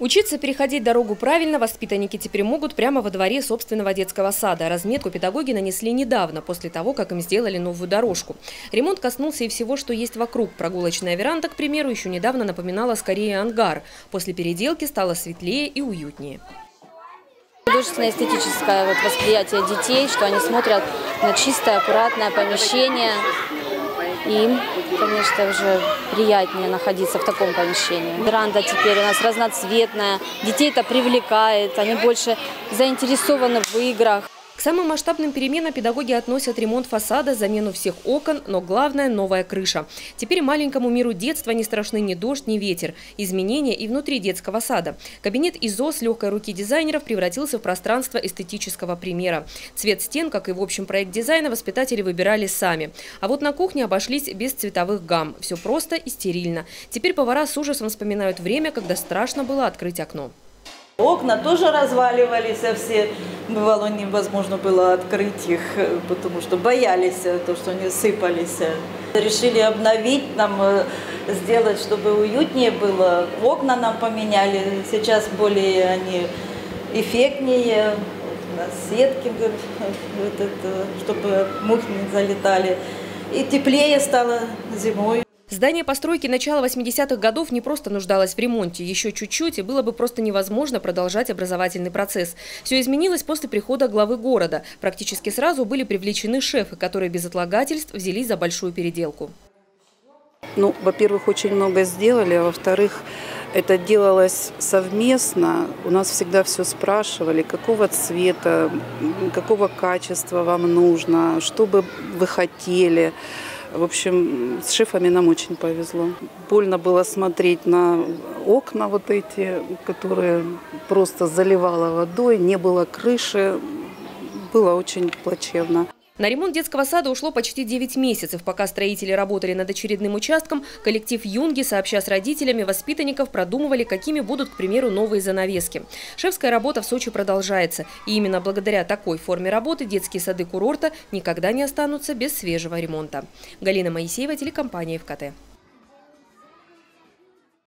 Учиться переходить дорогу правильно воспитанники теперь могут прямо во дворе собственного детского сада. Разметку педагоги нанесли недавно, после того, как им сделали новую дорожку. Ремонт коснулся и всего, что есть вокруг. Прогулочная веранда, к примеру, еще недавно напоминала скорее ангар. После переделки стало светлее и уютнее. Художественное эстетическое восприятие детей, что они смотрят на чистое, аккуратное помещение. Им, конечно, уже приятнее находиться в таком помещении. Веранда теперь у нас разноцветная, детей это привлекает, они больше заинтересованы в играх. К самым масштабным переменам педагоги относят ремонт фасада, замену всех окон, но главное – новая крыша. Теперь маленькому миру детства не страшны ни дождь, ни ветер. Изменения и внутри детского сада. Кабинет ИЗО с легкой руки дизайнеров превратился в пространство эстетического примера. Цвет стен, как и в общем проект дизайна, воспитатели выбирали сами. А вот на кухне обошлись без цветовых гамм. Все просто и стерильно. Теперь повара с ужасом вспоминают время, когда страшно было открыть окно. Окна тоже разваливались, а все, бывало, невозможно было открыть их, потому что боялись, то, что они сыпались. Решили обновить, нам сделать, чтобы уютнее было. Окна нам поменяли, сейчас более они эффектнее, сетки, чтобы мухи не залетали. И теплее стало зимой. Здание постройки начала 80-х годов не просто нуждалось в ремонте. Еще чуть-чуть, и было бы просто невозможно продолжать образовательный процесс. Все изменилось после прихода главы города. Практически сразу были привлечены шефы, которые без отлагательств взялись за большую переделку. Ну, во-первых, очень много сделали, а во-вторых, это делалось совместно. У нас всегда все спрашивали, какого цвета, какого качества вам нужно, что бы вы хотели. В общем, с шефами нам очень повезло. Больно было смотреть на окна вот эти, которые просто заливало водой, не было крыши. Было очень плачевно. На ремонт детского сада ушло почти 9 месяцев. Пока строители работали над очередным участком, коллектив «Юнги», сообща с родителями воспитанников, продумывали, какими будут, к примеру, новые занавески. Шефская работа в Сочи продолжается. И именно благодаря такой форме работы детские сады курорта никогда не останутся без свежего ремонта. Галина Моисеева, телекомпания ФКТ.